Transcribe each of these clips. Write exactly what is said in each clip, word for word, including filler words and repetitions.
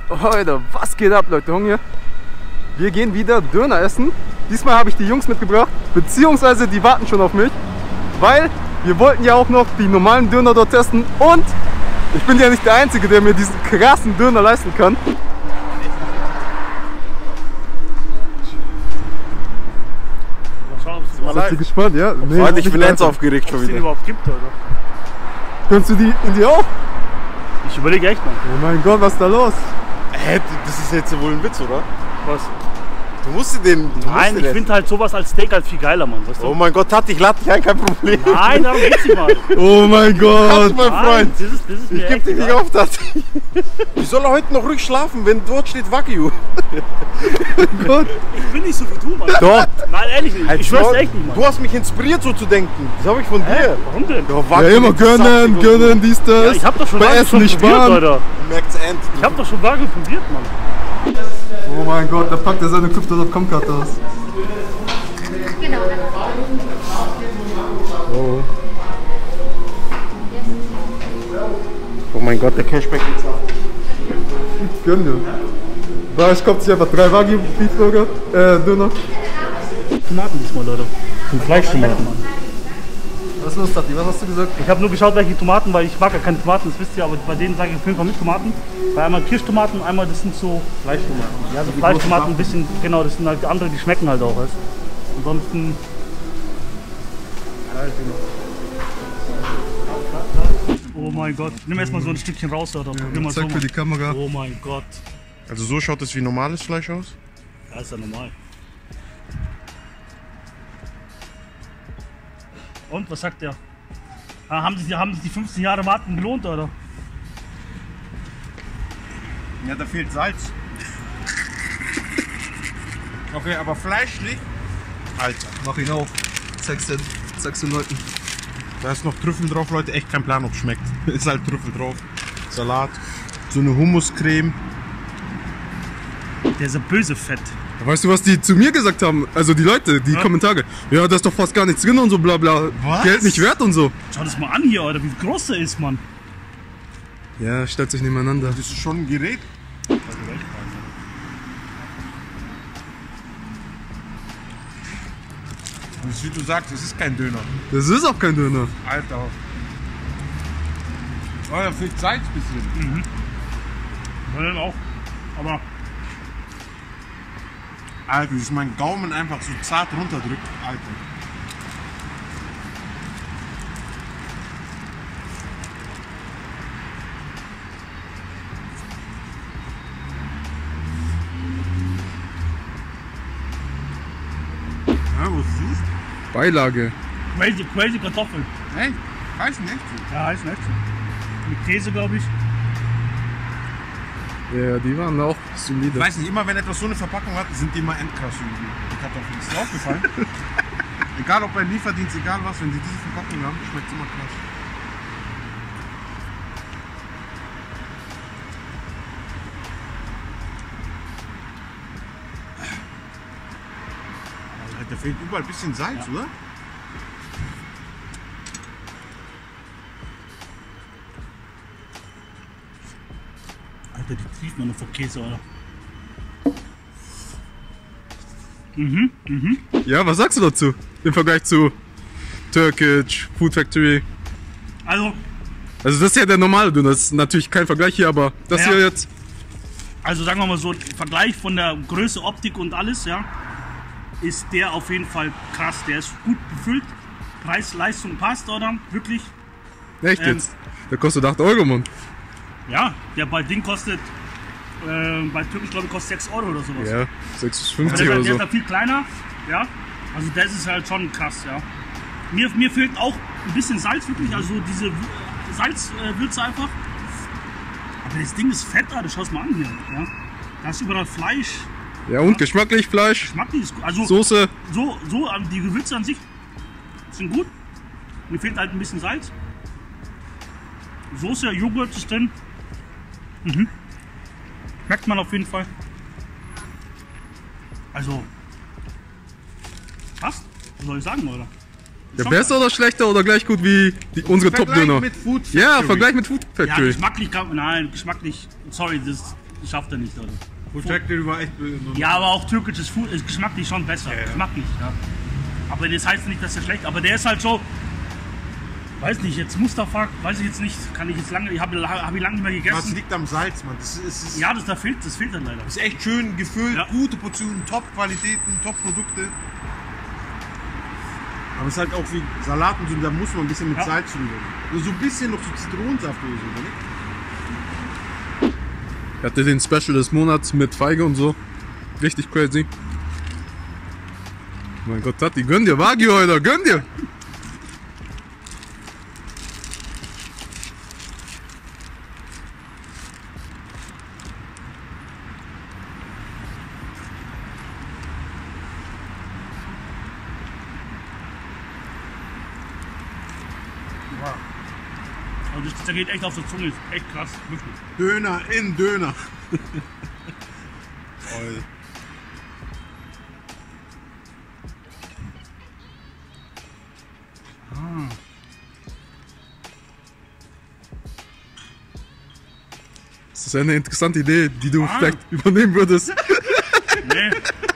Leute, was geht ab, Leute? Hunger. Wir gehen wieder Döner essen. Diesmal habe ich die Jungs mitgebracht, beziehungsweise die warten schon auf mich, weil wir wollten ja auch noch die normalen Döner dort testen und ich bin ja nicht der Einzige, der mir diesen krassen Döner leisten kann. Seid ihr gespannt, ja? Nee, Leute, ich bin jetzt aufgeregt schon wieder. Ob es den überhaupt gibt, oder? Kannst du die in dir auch? Ich überlege echt mal. Oh mein Gott, was ist da los? Hä, das ist jetzt wohl ein Witz, oder? Was? Du musst dir den... Du Nein, ich finde halt sowas als Steak halt viel geiler, Mann. Weißt du? Oh mein Gott, Tati, ich lade dich ein, kein Problem. Nein, darum geht's nicht mal. Oh mein Gott! Kannst, mein Nein, Freund. das ist, das ist Ich mir geb echt dich nicht egal. auf, Tati. Wie soll er heute noch ruhig schlafen, wenn dort steht Wagyu? Gott. Ich bin nicht so wie du, Mann. Doch. Nein, ehrlich nicht. Halt Ich schwör's Maul. echt nicht, Mann. Du hast mich inspiriert, so zu denken. Das habe ich von Hä? dir. Warum denn? Ja, Ja, Wagyu immer mit gönnen, Saftig und gönnen, dies, das. Ja, ich hab doch schon Bei Wagyu Essen schon nicht probiert, sparen. Alter. so. Merkt's end. Ich hab doch schon Wagyu probiert, Mann. Oh mein Gott, da packt er seine Crypto Punkt com Karte aus. Genau. Oh. Oh mein Gott, der Cashback ist ab. Gönn dir. Barisch kauft sich einfach drei Wagyu Beefburger, äh, Döner. Tomaten diesmal, Leute. Zum Fleischtomaten, Mann. Was ist los, Tati? Was hast du gesagt? Ich habe nur geschaut, welche Tomaten, weil ich mag ja keine Tomaten, das wisst ihr, aber bei denen sage ich auf jeden Fall mit Tomaten. Weil einmal Kirschtomaten, einmal das sind so Fleischtomaten. Ja, so Fleischtomaten ein bisschen, genau, das sind halt die andere, die schmecken halt auch, weißt du. Ansonsten. Oh mein Gott, nimm erstmal so ein Stückchen raus, oder? Nimm mal so Zeig für die Kamera. Oh mein Gott. Also so schaut es wie normales Fleisch aus? Ja, ist ja normal. Und, was sagt der? Ah, haben sich haben sich die fünfzehn Jahre Warten gelohnt, oder? Ja, da fehlt Salz. Okay, aber fleischlich? Alter. Mach ihn auf. Zeig's den, zeig's den Leuten. Da ist noch Trüffel drauf, Leute. Echt kein Plan, ob es schmeckt. Ist halt Trüffel drauf. Salat. So eine Hummuscreme. Der ist ja böse fett. Weißt du, was die zu mir gesagt haben? Also die Leute, die Ja. Kommentare. Ja, da ist doch fast gar nichts drin und so bla bla. Was? Geld nicht wert und so. Schau das mal an hier, Alter, wie groß der ist, Mann. Ja, stellt sich nebeneinander. Das ist schon ein Gerät. Und wie du sagst, es ist kein Döner. Das ist auch kein Döner. Alter. Oh, da fehlt Salz ein bisschen. Ja, dann auch. Aber Alter, wie ist mein Gaumen einfach so zart runterdrückt. Alter. Ja, was ist das? Beilage. crazy, crazy Kartoffeln. Hey, heißt nicht so. Ja, heißt nicht. Mit Käse, glaube ich. Ja, die waren auch solide. Ich weiß nicht, immer wenn etwas so eine Verpackung hat, sind die immer endkrass irgendwie. Die Kartoffeln. Ist dir aufgefallen? Egal ob bei Lieferdienst, egal was, wenn die diese Verpackung haben, schmeckt es immer krass. Alter, da fehlt überall ein bisschen Salz, oder? Alter, die trieft man noch vor Käse, oder? Mhm, mhm. Ja, was sagst du dazu? Im Vergleich zu Turkish, Food Factory. Also, Also das ist ja der normale Döner, das ist natürlich kein Vergleich hier, aber das Ja. hier jetzt... also sagen wir mal so, im Vergleich von der Größe, Optik und alles, ja, ist der auf jeden Fall krass. Der ist gut befüllt. Preis, Leistung passt, oder? Wirklich. Echt Ähm. jetzt? Der kostet acht Euro, Mann. Ja, der bei Ding kostet, äh, bei Türkisch glaube ich kostet sechs Euro oder sowas. Ja, sechs bis Also fünfzig der, oder der ist so. da viel kleiner, ja. Also das ist halt schon krass, ja. Mir, mir fehlt auch ein bisschen Salz wirklich, also diese Salzwürze einfach. Aber das Ding ist fett, Alter, schau es mal an hier, ja. Da ist überall Fleisch, Ja, und geschmacklich, Fleisch, geschmacklich ist gut. Also Soße. so, so, ähm, die Gewürze an sich sind gut. Mir fehlt halt ein bisschen Salz. Soße, Joghurt ist drin. Mhm. Merkt man auf jeden Fall. Also, passt. Was soll ich sagen, oder? Ja, Schon besser geil. oder schlechter oder gleich gut wie die, unsere Vergleich Top-Döner? mit Food Ja, Factory. Vergleich mit Food Ja, Factory. geschmacklich kann, nein, geschmacklich, sorry, das schafft er nicht, oder? Food Factory war echt. Ja, aber auch türkisches Food ist geschmacklich schon besser. Ja, ja. Geschmacklich, ja. Aber das heißt nicht, dass er schlecht, aber der ist halt so, weiß nicht, jetzt Mustafa, weiß ich jetzt nicht, kann ich jetzt lange, ich habe hab ich lange nicht mehr Das gegessen. liegt am Salz, Mann. Das ist, ist, Ja, das, da fehlt, das fehlt dann leider. ist echt schön gefüllt, Ja. gute Portionen, Top-Qualitäten, Top-Produkte. Aber es ist halt auch wie Salat und so, da muss man ein bisschen mit Ja. Salz drüber. Nur so ein bisschen noch so Zitronensaft oder so, oder nicht? Ich hatte den Special des Monats mit Feige und so. Richtig crazy. Mein Gott, Tati, gönn dir Wagyu heute, gönn dir! Also das, der geht echt auf der Zunge, ist echt krass, wirklich. Döner in Döner. Toll. Das ist eine interessante Idee, die du Ah. vielleicht übernehmen würdest. Nee,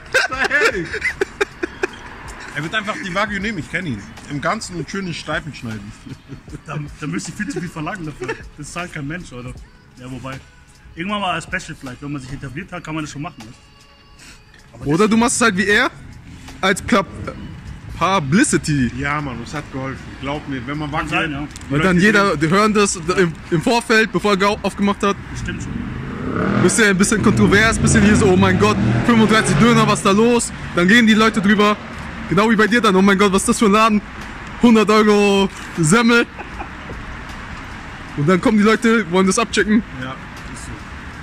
Er wird einfach die Wagyu nehmen, ich kenne ihn. Im Ganzen und schön in Streifen schneiden. da, da müsste ich viel zu viel verlangen dafür. Das zahlt kein Mensch, oder? Ja, wobei. Irgendwann mal als Special vielleicht, wenn man sich etabliert hat, kann man das schon machen. Ne? Aber das- Oder du machst es halt wie er, als Pla Publicity. Ja, Mann, das hat geholfen. Glaub mir, wenn man Wagyu... sein, ja. Weil dann jeder, die hören das im, im Vorfeld, bevor er gau- aufgemacht hat. Stimmt schon. Bisschen, ein bisschen kontrovers, bisschen hier so, oh mein Gott, fünfunddreißig Döner, was ist da los? Dann gehen die Leute drüber, genau wie bei dir dann, oh mein Gott, was ist das für ein Laden? hundert Euro Semmel. Und dann kommen die Leute, wollen das abchecken. Ja, ist so.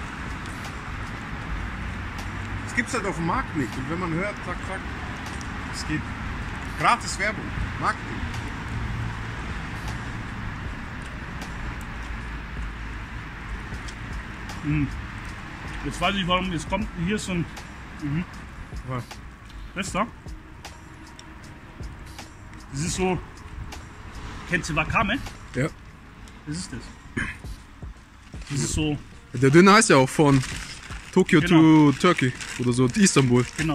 Das gibt's halt auf dem Markt nicht. Und wenn man hört, zack, zack, es geht. Gratis Werbung, Marketing. Jetzt weiß ich warum, jetzt kommt, hier ist so ein... Mhm. Was? Das ist da. Das ist so... Kennst du Wakame? Ja. Das ist das. Das ist so, Der Döner heißt ja auch von Tokyo Genau. to Turkey oder so, Istanbul. genau.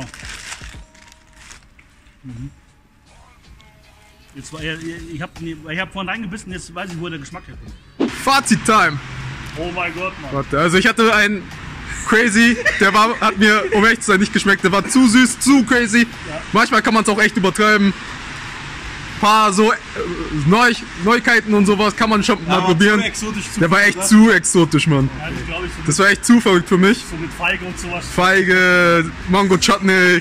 Mhm. Jetzt war, ich habe ich hab vorhin reingebissen, jetzt weiß ich, wo der Geschmack herkommt. Fazit-Time! Oh mein Gott, Mann. Warte, also ich hatte einen crazy, der war, hat mir, um echt zu sein, nicht geschmeckt. Der war zu süß, zu crazy. Ja. Manchmal kann man es auch echt übertreiben. Paar so äh, Neu Neuigkeiten und sowas kann man schon mal probieren. exotisch zu Der war echt zu exotisch, Mann. Ja, das glaube ich so, Das war echt zu verrückt für mich. mit, so mit Feige und sowas. Feige, Mango Chutney.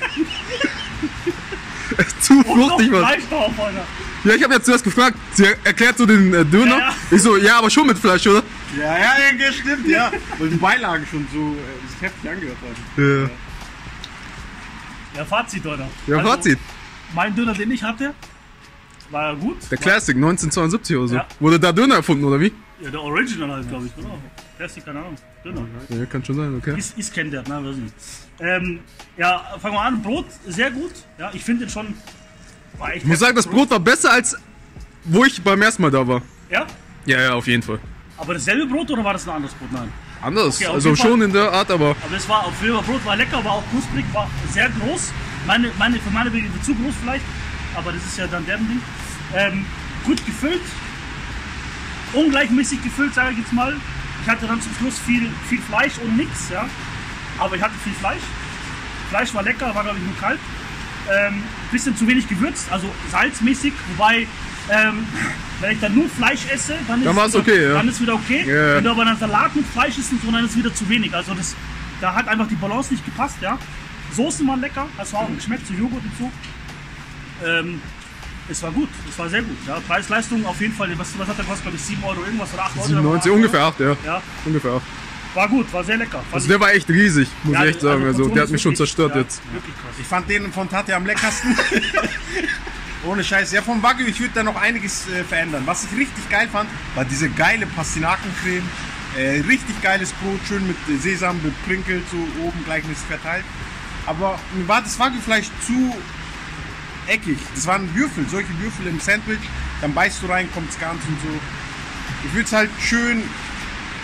Echt zu Und noch fruchtig, Mann. Fleisch drauf, Alter. Ja, ich habe jetzt zuerst gefragt, sie erklärt so den äh, Döner. Ja, ja. Ich so, ja, aber schon mit Fleisch, oder? Ja, ja, ja, stimmt, ja. Weil die Beilagen schon so äh, sich heftig angehört haben. Ja, Ja, Fazit, oder? ja Also, Fazit. Mein Döner, den ich hatte, war ja gut. Der Classic, neunzehnhundertzweiundsiebzig oder so. Ja. Wurde da Döner erfunden, oder wie? Ja, der Original halt, glaube ich, oder? Classic, keine Ahnung. Döner. Ja, kann schon sein, okay. Ist, ist kennt der, ne, weiß nicht. Ähm, ja, fangen wir an. Brot, sehr gut. Ja, ich finde den schon. War echt Ich muss sagen, das Brot war besser als wo ich beim ersten Mal da war. Ja? Ja, ja, auf jeden Fall. Aber dasselbe Brot oder war das ein anderes Brot? Nein. Anders, Okay, auf also jeden Fall. schon in der Art, aber Aber es war auf jeden Fall, Brot war lecker, war auch knusprig, war sehr groß. Meine, meine, für meine Begriffe zu groß vielleicht, aber das ist ja dann deren Ding. Ähm, gut gefüllt, ungleichmäßig gefüllt, sage ich jetzt mal. Ich hatte dann zum Schluss viel, viel Fleisch und nichts, ja. Aber ich hatte viel Fleisch. Fleisch war lecker, war glaube ich nur kalt. Ähm, bisschen zu wenig gewürzt, also salzmäßig, wobei ähm, wenn ich dann nur Fleisch esse, dann ist, Dann war's wieder, okay, ja. dann ist wieder okay. Ja. Wenn du aber einen Salat mit Fleisch isst, und so, dann ist es wieder zu wenig. Also das, da hat einfach die Balance nicht gepasst, ja. Soßen waren lecker, das war auch geschmeckt, so Joghurt und so. Ähm, es war gut, es war sehr gut. Ja. Preis-Leistung auf jeden Fall, was, was hat der kostet, glaube ich, sieben Euro irgendwas oder acht Euro? siebenundneunzig, Oder ungefähr acht, ja. Ja, Ungefähr acht. war gut, war sehr lecker. Fand Also ich- der war echt riesig, muss ja, ich echt sagen. Also, Portion der hat ist mich schon wirklich- zerstört ja, jetzt. Wirklich krass. Ich fand den von Tati am leckersten. Ohne Scheiß. Ja, vom Wagyu, ich würde da noch einiges äh, verändern. Was ich richtig geil fand, war diese geile Pastinakencreme. Äh, richtig geiles Brot, schön mit äh, Sesam beprinkelt, so oben gleichmäßig verteilt. Aber mir war das Wagyu-Fleisch zu eckig. Das waren Würfel, solche Würfel im Sandwich. Dann beißt du rein, kommt's ganz und so. Ich würde es halt schön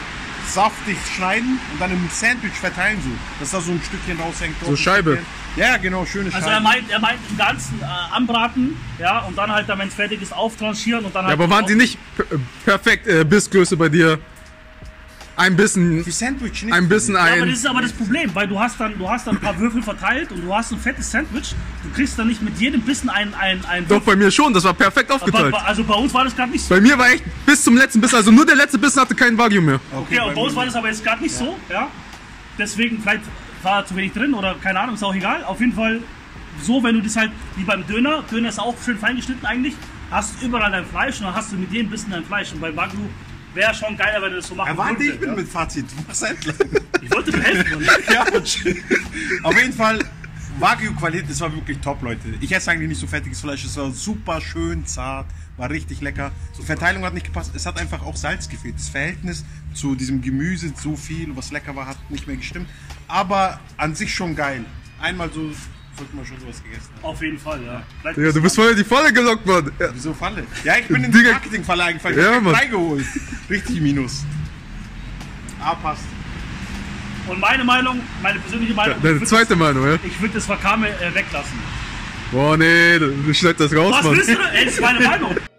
saftig schneiden und dann im Sandwich verteilen so, dass da so ein Stückchen raushängt. So Scheibe. Ja, genau, schöne Scheibe. Also er meint, er meint im Ganzen äh, anbraten, ja, und dann halt, wenn es fertig ist, auftranchieren und dann Ja, halt... aber waren die nicht per perfekt äh, Bissgröße bei dir? Ein bisschen, Für Sandwich nicht. ein bisschen Ja, aber das ein... ist aber das Problem, weil du hast dann, du hast dann ein paar Würfel verteilt und du hast ein fettes Sandwich. Du kriegst dann nicht mit jedem Bissen ein, ein, ein Doch, bei mir schon, das war perfekt Aber, aufgeteilt. also bei uns war das gerade nicht so. Bei mir war echt bis zum letzten Bissen, also nur der letzte Bissen hatte keinen Wagyu mehr. Okay, und bei uns war das aber jetzt gerade nicht so, ja. Deswegen, vielleicht war zu wenig drin oder keine Ahnung, ist auch egal. Auf jeden Fall so, wenn du das halt, wie beim Döner, Döner ist auch schön fein geschnitten eigentlich, hast du überall dein Fleisch und dann hast du mit jedem Bissen dein Fleisch. Und bei Wagyu wäre schon geiler, wenn du das so machen Ja, warte, würdest, ich bin ja. mit Fazit. Du machst endlich. Ich wollte dir helfen. Mann. Ja, auf jeden Fall, Wagyu-Qualität, das war wirklich top, Leute. Ich esse eigentlich nicht so fettiges Fleisch, es war super schön zart, war richtig lecker. Die Verteilung hat nicht gepasst, es hat einfach auch Salz gefehlt. Das Verhältnis zu diesem Gemüse, so viel, was lecker war, hat nicht mehr gestimmt. Aber an sich schon geil. Einmal so, sollte man schon sowas gegessen haben. Auf jeden Fall, ja. Vielleicht Ja, du bist voll in die Falle gelockt, Mann. Ja. Wieso Falle? Ja, ich bin in die Digga. Marketingfalle eingefallen. Ja, Ich hab Mann. drei geholt. Richtig Minus. Ah, passt. Und meine Meinung, meine persönliche Meinung, ich Deine würd zweite Meinung, ja? das, ich würde das Wakame äh, weglassen. Boah, nee, du, du schneidest das raus, Was Mann. willst du denn? Ey, das ist meine Meinung.